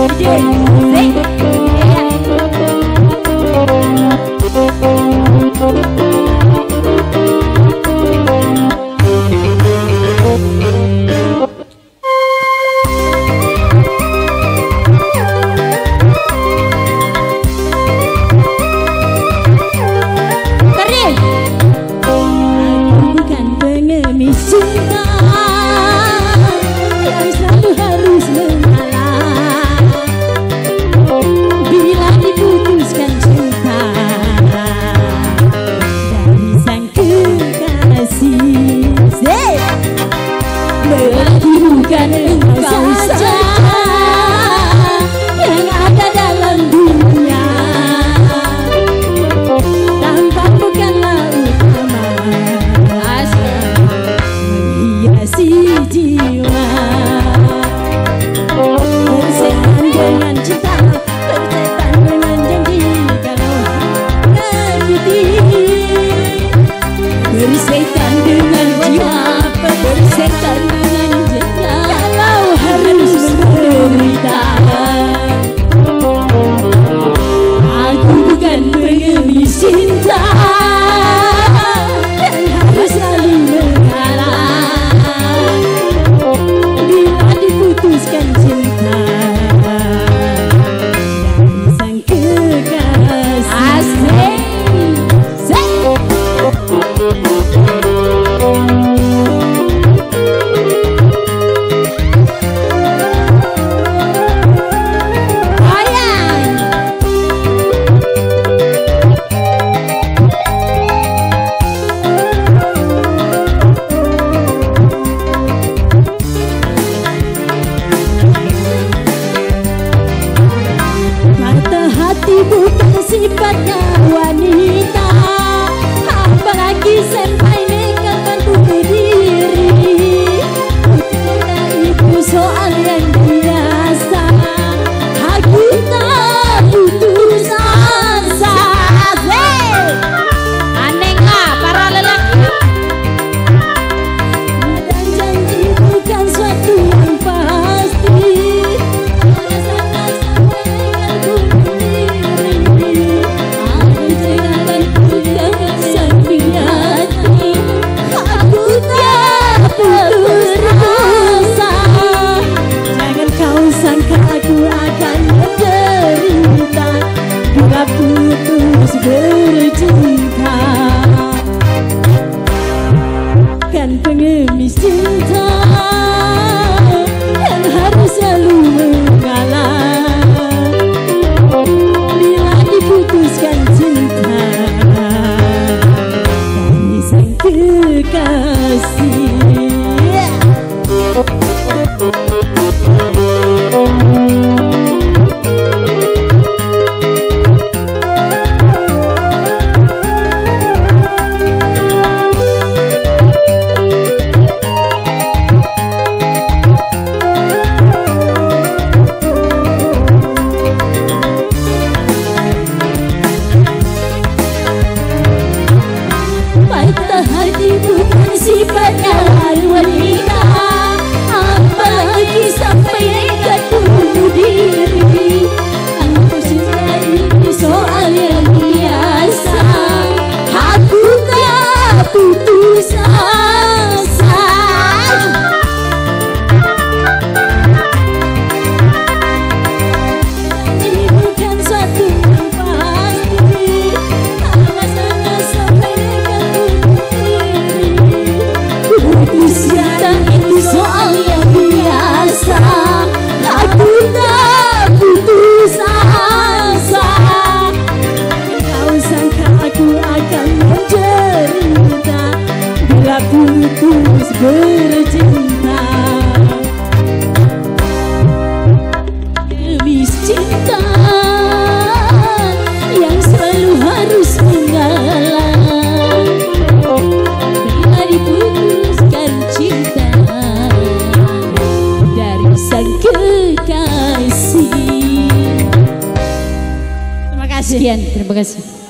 Bukan engkau saja yang ada dalam dunia, tampak bukanlah utama menghiasi jiwa. Bersetan dengan cinta, bersetan dengan janji, kalau menyakiti. Bersetan dengan jiwa, bersetan dengan cinta, kalau harus menderita. Aku bukan pengemis cinta dan harus selalu mengalah bila diputuskan cinta dari sang kekasih. Bukan sifatnya wanita, apalagi sampai nekat bunuh diri. Cinta itu soal yang biasa, aku tak putus asa. Anehlah para lelaki. Dan janji bukan suatu yang pasti, putus bercinta. Kan pengemis cinta yang harus selalu mengalah bila diputuskan cinta dari sang kekasih. Bukan sifatnya wanita, apalagi sampai nekat bunuh diri. Aku cinta ini soal yang biasa, aku tak putus asa. Ini bukan suatu yang pasti, alasannya sampai nekat bunuh diri. Cinta itu soal yang biasa, aku tak putus asa. Kau sangka aku akan menderita bila putus bercinta. Pengemis cinta yang selalu harus mengalah bila diputuskan cinta dari sang kekasih. Terima kasih. Sekian, terima kasih.